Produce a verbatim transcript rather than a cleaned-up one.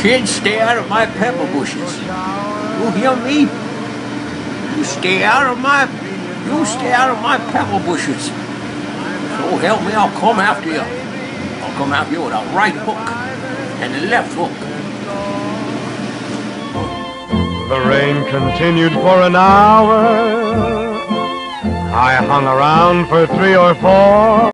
Kids, stay out of my pepper bushes. You hear me? You stay out of my, you stay out of my pepper bushes. So help me, I'll come after you. I'll come after you with a right hook and a left hook. The rain continued for an hour. I hung around for three or four.